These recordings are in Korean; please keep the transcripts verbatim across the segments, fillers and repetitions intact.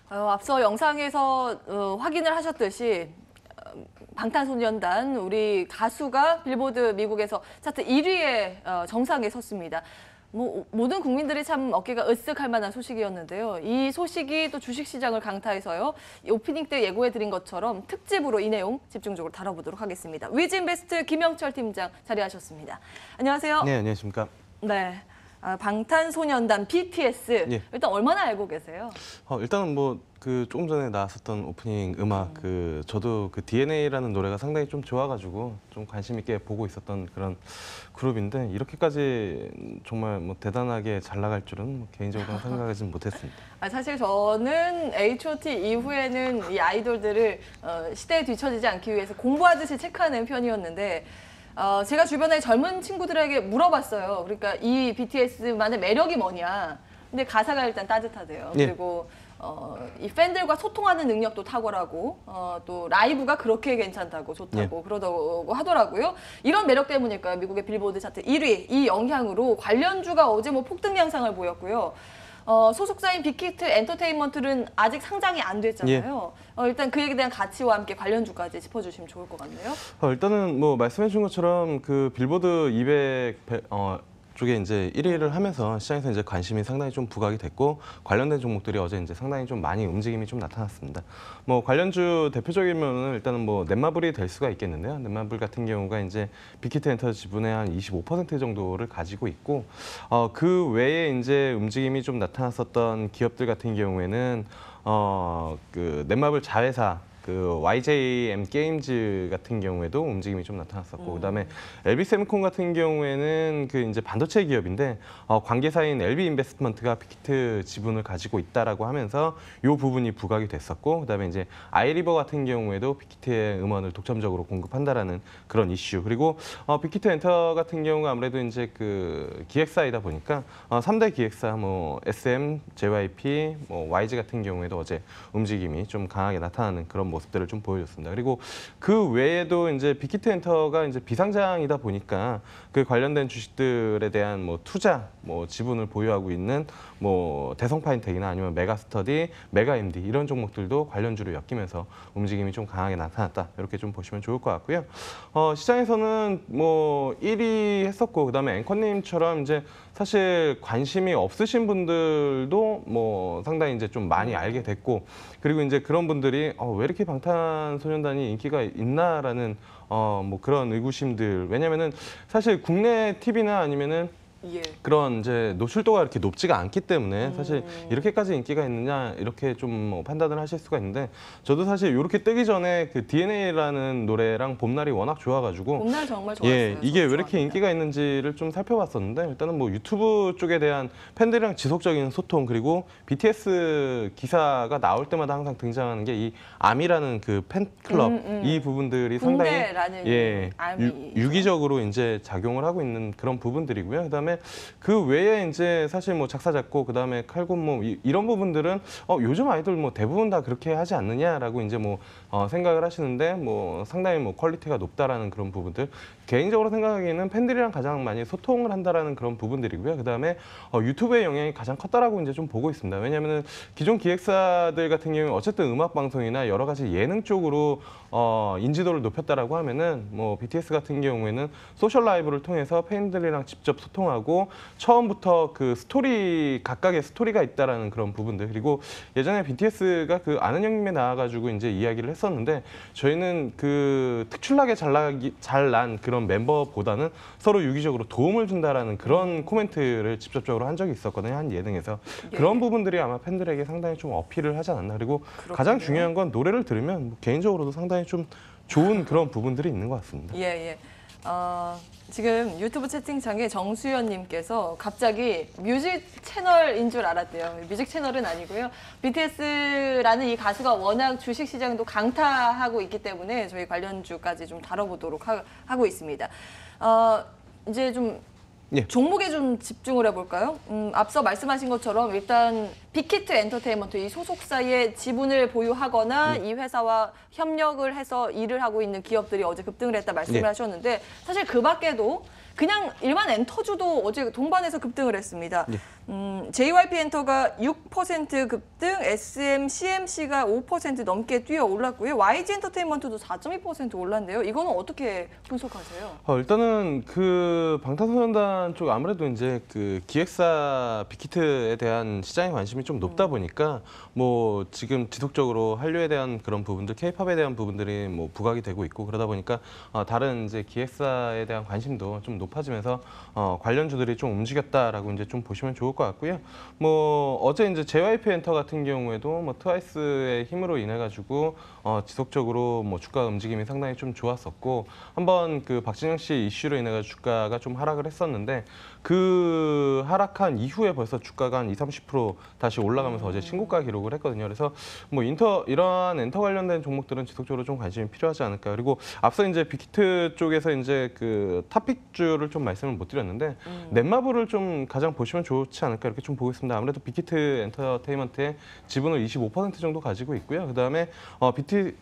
어, 앞서 영상에서 어, 확인을 하셨듯이 어, 방탄소년단 우리 가수가 빌보드 미국에서 차트 일 위의 어, 정상에 섰습니다. 뭐 모든 국민들이 참 어깨가 으쓱할 만한 소식이었는데요. 이 소식이 또 주식시장을 강타해서요. 오프닝 때 예고해드린 것처럼 특집으로 이 내용 집중적으로 다뤄보도록 하겠습니다. 위즈인베스트 김영철 팀장 자리하셨습니다. 안녕하세요. 네, 안녕하십니까. 네. 아, 방탄소년단 비티에스 예. 일단 얼마나 알고 계세요? 어, 일단은 뭐 그 조금 전에 나왔었던 오프닝 음악 음. 그 저도 그 디엔에이라는 노래가 상당히 좀 좋아가지고 좀 관심 있게 보고 있었던 그런 그룹인데 이렇게까지 정말 뭐 대단하게 잘 나갈 줄은 뭐 개인적으로 생각하지는 못했습니다. 아, 사실 저는 에이치 오 티 이후에는 이 아이돌들을 어, 시대에 뒤처지지 않기 위해서 공부하듯이 체크하는 편이었는데 어, 제가 주변에 젊은 친구들에게 물어봤어요. 그러니까 이 비티에스만의 매력이 뭐냐. 근데 가사가 일단 따뜻하대요. 예. 그리고 어, 이 팬들과 소통하는 능력도 탁월하고 어, 또 라이브가 그렇게 괜찮다고 좋다고 예. 그러다고 하더라고요. 이런 매력 때문일까요? 미국의 빌보드 차트 일 위 이 영향으로 관련주가 어제 뭐 폭등 양상을 보였고요. 어, 소속사인 빅히트 엔터테인먼트는 아직 상장이 안 됐잖아요. 어, 일단 그 얘기에 대한 가치와 함께 관련주까지 짚어주시면 좋을 것 같네요. 어, 일단은 뭐 말씀해 주신 것처럼 그 빌보드 이백 배- 어, 쪽에 이제 일 위를 하면서 시장에서 이제 관심이 상당히 좀 부각이 됐고 관련된 종목들이 어제 이제 상당히 좀 많이 움직임이 좀 나타났습니다. 뭐 관련주 대표적이면은 일단은 뭐 넷마블이 될 수가 있겠는데요. 넷마블 같은 경우가 이제 빅히트 엔터 지분의 한 이십오 퍼센트 정도를 가지고 있고 어, 그 외에 이제 움직임이 좀 나타났었던 기업들 같은 경우에는 어, 그 넷마블 자회사 그 와이제이엠 게임즈 같은 경우에도 움직임이 좀 나타났었고, 음. 그다음에 엘비세미콘 같은 경우에는 그 이제 반도체 기업인데 어, 관계사인 엘비인베스트먼트가 빅히트 지분을 가지고 있다라고 하면서 이 부분이 부각이 됐었고, 그다음에 이제 아이리버 같은 경우에도 빅히트의 음원을 독점적으로 공급한다라는 그런 이슈. 그리고 어, 빅히트 엔터 같은 경우가 아무래도 이제 그 기획사이다 보니까 어, 삼 대 기획사 뭐 에스엠, 제이와이피, 뭐 와이지 같은 경우에도 어제 움직임이 좀 강하게 나타나는 그런 모습들을 좀 보여줬습니다. 그리고 그 외에도 이제 빅히트 엔터가 이제 비상장이다 보니까 그 관련된 주식들에 대한 뭐 투자, 뭐 지분을 보유하고 있는 뭐 대성파인텍이나 아니면 메가스터디, 메가엠디 이런 종목들도 관련주로 엮이면서 움직임이 좀 강하게 나타났다. 이렇게 좀 보시면 좋을 것 같고요. 어, 시장에서는 뭐 일 위 했었고 그다음에 앵커님처럼 이제 사실 관심이 없으신 분들도 뭐 상당히 이제 좀 많이 알게 됐고, 그리고 이제 그런 분들이 어, 왜 이렇게 방탄소년단이 인기가 있나라는 어, 뭐 그런 의구심들. 왜냐면은 사실 국내 티비나 아니면은 예. 그런 이제 노출도가 이렇게 높지가 않기 때문에 사실 음. 이렇게까지 인기가 있느냐 이렇게 좀 뭐 판단을 하실 수가 있는데, 저도 사실 이렇게 뜨기 전에 그 디엔에이라는 노래랑 봄날이 워낙 좋아가지고 봄날 정말 좋았어요. 예, 이게 왜 이렇게 좋아합니다. 인기가 있는지를 좀 살펴봤었는데, 일단은 뭐 유튜브 쪽에 대한 팬들이랑 지속적인 소통, 그리고 비티에스 기사가 나올 때마다 항상 등장하는 게 이 아미라는 그 팬클럽, 음, 음. 이 부분들이 상당히 군대라는 예, 아미. 유, 유기적으로 이제 작용을 하고 있는 그런 부분들이고요. 그다음에 그 외에 이제 사실 뭐 작사 작곡, 그다음에 칼군 뭐 이, 이런 부분들은 어, 요즘 아이돌 뭐 대부분 다 그렇게 하지 않느냐라고 이제 뭐 어, 생각을 하시는데, 뭐 상당히 뭐 퀄리티가 높다라는 그런 부분들, 개인적으로 생각하기에는 팬들이랑 가장 많이 소통을 한다라는 그런 부분들이고요. 그다음에 어, 유튜브의 영향이 가장 컸다라고 이제 좀 보고 있습니다. 왜냐하면은 기존 기획사들 같은 경우에 어쨌든 음악 방송이나 여러 가지 예능 쪽으로 어, 인지도를 높였다라고 하면은 뭐 비티에스 같은 경우에는 소셜 라이브를 통해서 팬들이랑 직접 소통하고 처음부터 그 스토리, 각각의 스토리가 있다라는 그런 부분들. 그리고 예전에 비티에스가 그 아는 형님에 나와가지고 이제 이야기를 했었는데, 저희는 그 특출나게 잘나기 잘난 그런 멤버보다는 서로 유기적으로 도움을 준다라는 그런 코멘트를 직접적으로 한 적이 있었거든요, 한 예능에서. 예. 그런 부분들이 아마 팬들에게 상당히 좀 어필을 하지 않았나. 그리고 그렇군요. 가장 중요한 건 노래를 들으면 뭐 개인적으로도 상당히 좀 좋은 그런 부분들이 있는 것 같습니다. 예, 예. 어, 지금 유튜브 채팅창에 정수연님께서 갑자기 뮤직 채널인 줄 알았대요. 뮤직 채널은 아니고요. 비티에스라는 이 가수가 워낙 주식시장도 강타하고 있기 때문에 저희 관련주까지 좀 다뤄보도록 하, 하고 있습니다. 어, 이제 좀 예. 종목에 좀 집중을 해볼까요? 음, 앞서 말씀하신 것처럼 일단 빅히트 엔터테인먼트 이 소속사의 지분을 보유하거나 음. 이 회사와 협력을 해서 일을 하고 있는 기업들이 어제 급등을 했다 말씀을 네. 하셨는데 사실 그 밖에도 그냥 일반 엔터주도 어제 동반해서 급등을 했습니다. 네. 음, 제이와이피 엔터가 육 퍼센트 급등, 에스엠, 씨엠씨가 오 퍼센트 넘게 뛰어 올랐고요. 와이지 엔터테인먼트도 사 점 이 퍼센트 올랐는데요. 이거는 어떻게 분석하세요? 어, 일단은 그 방탄소년단 쪽 아무래도 이제 그 기획사 빅히트에 대한 시장의 관심이 좀 높다 보니까 뭐 지금 지속적으로 한류에 대한 그런 부분들, 케이팝에 대한 부분들이 뭐 부각이 되고 있고 그러다 보니까 어, 다른 이제 기획사에 대한 관심도 좀 높아지면서 어, 관련주들이 좀 움직였다라고 이제 좀 보시면 좋을 것 같고요. 뭐 어제 이제 제이와이피 엔터 같은 경우에도 뭐 트와이스의 힘으로 인해 가지고 어, 지속적으로 뭐 주가 움직임이 상당히 좀 좋았었고 한번 그 박진영 씨 이슈로 인해 가지고 주가가 좀 하락을 했었는데 그 하락한 이후에 벌써 주가가 한 이십, 삼십 퍼센트 다시 올라가면서 어제 신고가 기록을 했거든요. 그래서 뭐 인터 이러한 엔터 관련된 종목들은 지속적으로 좀 관심이 필요하지 않을까. 그리고 앞서 이제 빅히트 쪽에서 이제 그 탑픽주를 좀 말씀을 못 드렸는데 음. 넷마블을 좀 가장 보시면 좋지 않을까 이렇게 좀 보고 있습니다. 아무래도 빅히트 엔터테인먼트의 지분을 이십오 퍼센트 정도 가지고 있고요. 그다음에 어,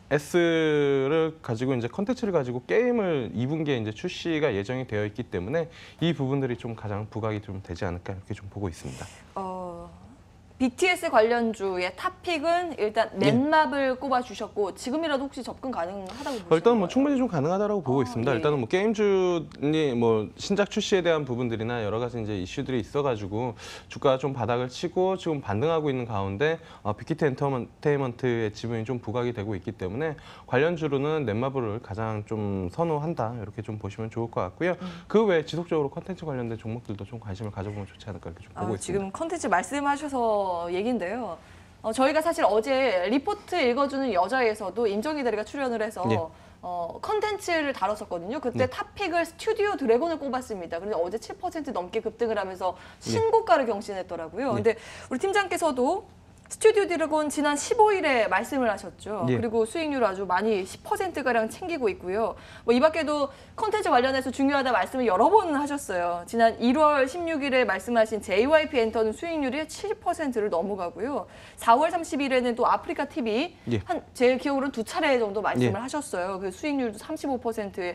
비티에스를 가지고 이제 컨텐츠를 가지고 게임을 이 분기에 이제 출시가 예정이 되어 있기 때문에 이 부분들이 좀 가장 부각이 좀 되지 않을까 이렇게 좀 보고 있습니다. 어, 비티에스 관련주의 탑픽은 일단 넷마블 꼽아주셨고 지금이라도 혹시 접근 가능하다고 보시나요? 어, 일단 뭐 충분히 좀 가능하다고 보고 아, 있습니다. 예. 일단은 뭐 게임주니 뭐 신작 출시에 대한 부분들이나 여러 가지 이제 이슈들이 있어가지고 주가가 좀 바닥을 치고 지금 반등하고 있는 가운데 어, 빅히트 엔터테인먼트의 지분이 좀 부각이 되고 있기 때문에 관련주로는 넷마블을 가장 좀 선호한다 이렇게 좀 보시면 좋을 것 같고요. 음. 그 외에 지속적으로 컨텐츠 관련된 종목들도 좀 관심을 가져보면 좋지 않을까 이렇게 좀 보고 아, 있습니다. 지금 컨텐츠 말씀하셔서 얘긴데요. 어, 저희가 사실 어제 리포트 읽어주는 여자에서도 임정희 대리가 출연을 해서 네. 어, 컨텐츠를 다뤘었거든요. 그때 네. 탑픽을 스튜디오 드래곤을 꼽았습니다. 그런데 어제 칠 퍼센트 넘게 급등을 하면서 신고가를 경신했더라고요. 네. 근데 우리 팀장께서도 스튜디오 드래곤 지난 십오 일에 말씀을 하셨죠. 예. 그리고 수익률 아주 많이 십 퍼센트가량 챙기고 있고요. 뭐 이 밖에도 콘텐츠 관련해서 중요하다 말씀을 여러 번 하셨어요. 지난 일월 십육일에 말씀하신 제이와이피 엔터는 수익률이 칠십 퍼센트를 넘어가고요. 사월 삼십일에는 또 아프리카 티비 예. 한 제 기억으로는 두 차례 정도 말씀을 예. 하셨어요. 그 수익률도 삼십오 퍼센트에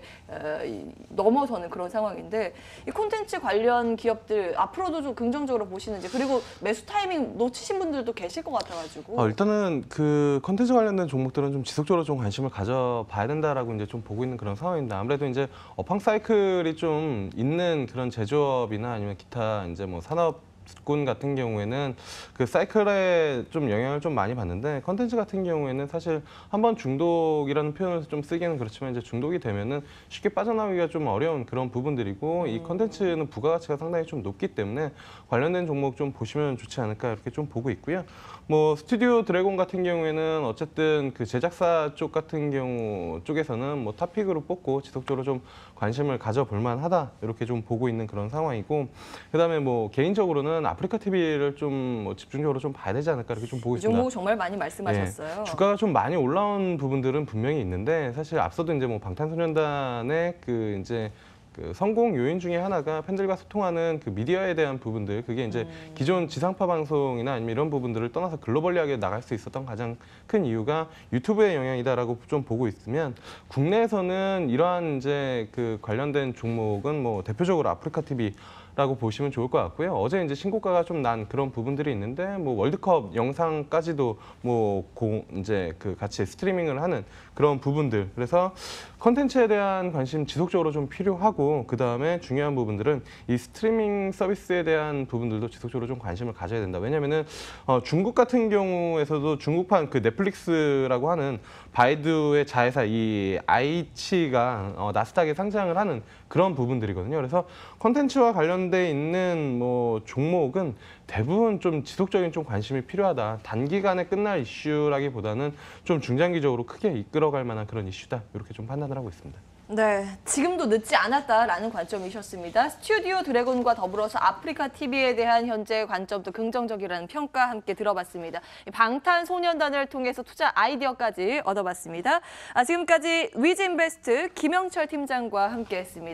넘어서는 그런 상황인데 이 콘텐츠 관련 기업들 앞으로도 좀 긍정적으로 보시는지 그리고 매수 타이밍 놓치신 분들도 계실 것 같아가지고. 어, 일단은 그 컨텐츠 관련된 종목들은 좀 지속적으로 좀 관심을 가져봐야 된다라고 이제 좀 보고 있는 그런 상황입니다. 아무래도 이제 업황 사이클이 좀 있는 그런 제조업이나 아니면 기타 이제 뭐 산업 군 같은 경우에는 그 사이클에 좀 영향을 좀 많이 받는데 컨텐츠 같은 경우에는 사실 한번 중독이라는 표현을 좀 쓰기는 그렇지만 이제 중독이 되면은 쉽게 빠져나오기가 좀 어려운 그런 부분들이고 이 컨텐츠는 부가가치가 상당히 좀 높기 때문에 관련된 종목 좀 보시면 좋지 않을까 이렇게 좀 보고 있고요. 뭐 스튜디오 드래곤 같은 경우에는 어쨌든 그 제작사 쪽 같은 경우 쪽에서는 뭐 탑픽으로 뽑고 지속적으로 좀 관심을 가져볼 만하다 이렇게 좀 보고 있는 그런 상황이고 그다음에 뭐 개인적으로는 아프리카 티비를 좀 뭐 집중적으로 좀 봐야 되지 않을까 이렇게 좀 보고 이 있습니다. 종목 정말 많이 말씀하셨어요. 네, 주가가 좀 많이 올라온 부분들은 분명히 있는데 사실 앞서도 이제 뭐 방탄소년단의 그 이제 그 성공 요인 중에 하나가 팬들과 소통하는 그 미디어에 대한 부분들 그게 이제 음. 기존 지상파 방송이나 아니면 이런 부분들을 떠나서 글로벌리하게 나갈 수 있었던 가장 큰 이유가 유튜브의 영향이다라고 좀 보고 있으면 국내에서는 이러한 이제 그 관련된 종목은 뭐 대표적으로 아프리카 티비 라고 보시면 좋을 것 같고요. 어제 이제 신고가가 좀 난 그런 부분들이 있는데 뭐 월드컵 영상까지도 뭐 고 이제 그 같이 스트리밍을 하는 그런 부분들. 그래서 컨텐츠에 대한 관심 지속적으로 좀 필요하고 그 다음에 중요한 부분들은 이 스트리밍 서비스에 대한 부분들도 지속적으로 좀 관심을 가져야 된다. 왜냐면은 어, 중국 같은 경우에서도 중국판 그 넷플릭스라고 하는 바이두의 자회사 이 아이치가 어, 나스닥에 상장을 하는 그런 부분들이거든요. 그래서 컨텐츠와 관련돼 있는 뭐 종목은 대부분 좀 지속적인 좀 관심이 필요하다. 단기간에 끝날 이슈라기보다는 좀 중장기적으로 크게 이끌어갈 만한 그런 이슈다. 이렇게 좀 판단을 하고 있습니다. 네, 지금도 늦지 않았다라는 관점이셨습니다. 스튜디오 드래곤과 더불어서 아프리카 티비에 대한 현재 관점도 긍정적이라는 평가 함께 들어봤습니다. 방탄소년단을 통해서 투자 아이디어까지 얻어봤습니다. 아, 지금까지 위즈인베스트 김영철 팀장과 함께했습니다.